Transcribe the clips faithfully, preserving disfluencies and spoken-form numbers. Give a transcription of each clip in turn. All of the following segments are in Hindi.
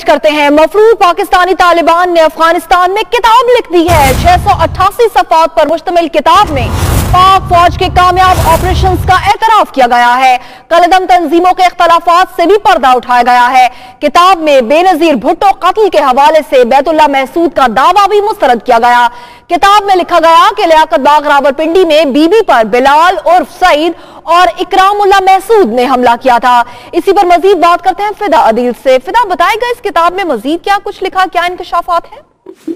करते हैं। मफरूर पाकिस्तानी तालिबान ने अफगानिस्तान में किताब लिख दी है। छह सौ अट्ठासी सफ़ात पर मुश्तमिल किताब में पाक फौज के कामयाब ऑपरेशंस का एतराफ किया गया है। कलदम तंजीमों के इख्तलाफात से भी पर्दा उठाया गया है। किताब में बेनजीर भुट्टो कत्ल के हवाले से बैतुल्लाह महसूद का दावा भी मुस्तरद किया गया। किताब में लिखा गया कि लियाकत बाग रावलपिंडी में बीबी पर बिलाल उर्फ सईद और इकरामुल्लाह महसूद ने हमला किया था। इसी पर मजीद बात करते हैं फिदा अदील से। फिदा, बताएगा इस किताब में मजीद क्या कुछ लिखा, क्या इंकशाफात है?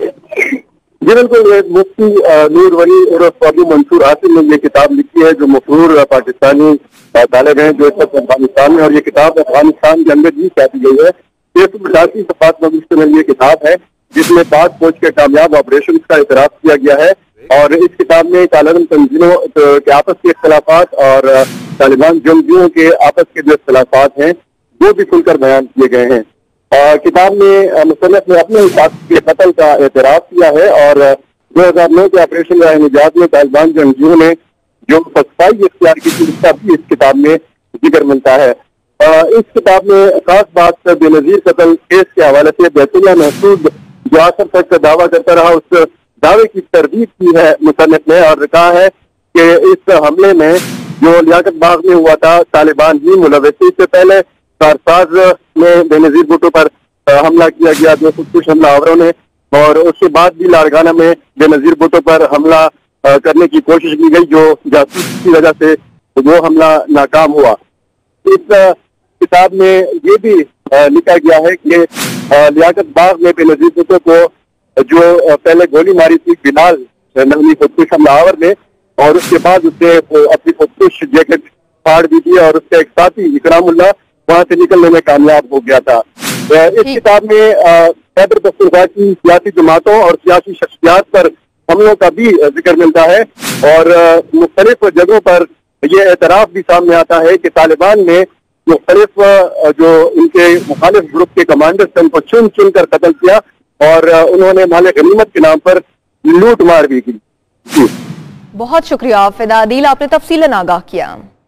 जी बिल्कुल, मुफ्ती नूर वली और मंसूर आसिम ने ये किताब लिखी है जो मफरूर पाकिस्तानी तालिब हैं जो इस वक्त अफगानिस्तान में, और ये किताब अफगानिस्तान के अंदर भी छापी गई है। छह सौ पचासी सफ़ात पर मुश्तमिल ये किताब है जिसमें पाक फौज के कामयाब ऑपरेशन का इतराफ किया गया है। और इस किताब में तालिबान तंजीमों के आपस के इख्तलाफात और तालिबान जंगियों के आपस के जो इख्तलाफात हैं वो भी खुलकर बयान किए गए हैं। आ, किताब में मुसन्निफ ने अपने हिसाब के कत्ल का एतराफ किया है और दो हजार नौ के ऑपरेशन राह निजात में तालिबान जंगियों ने जो सख्ताई इख्तियार की थी उसका भी इस किताब में जिक्र मिलता है। आ, इस किताब में खास बात बेनजीर कत्ल केस के हवाले से बैतुल्लाह महसूद जो आखिर तक दावा करता रहा उस दावे की तरदीद की है मुसन्निफ ने और कहा है कि इस हमले में जो लियाकत बाग में हुआ था तालिबान ही मुलव्वस थी। इससे पहले कारसाज में बेनजीर भुट्टो पर हमला किया गया जो कुछ हमलावरों ने, और उसके बाद भी लाड़काना में बेनजीर भुट्टो पर हमला करने की कोशिश की गई जो जासूसी की वजह से वो हमला नाकाम हुआ। इस किताब में ये भी लिखा गया है कि लियाकत बाग में बेनजीर भुट्टो को जो पहले गोली मारी थी बिलाल नवनी खुदकुश हमलावर ने, और उसके बाद उसने अपनी खुदकुश जैकेट फाड़ दी थी और उसका एक साथी इकरामुल्लाह वहां से निकलने में कामयाब हो गया था। इस किताब में खैबर पख्तूनख्वा की सियासी जमातों और सियासी शख्सियात पर हमलों का भी जिक्र मिलता है और मुख्तलिफ जगहों पर यह एतराफ भी सामने आता है कि तालिबान ने मुख्तलिफ जो इनके मुखालिफ ग्रुप के कमांडर्स थे उनको चुन चुन कर कत्ल किया और उन्होंने माले गनीमत के नाम पर लूट मार भी की। बहुत शुक्रिया फिदा अदील, आपने तफसीलन आगाह किया।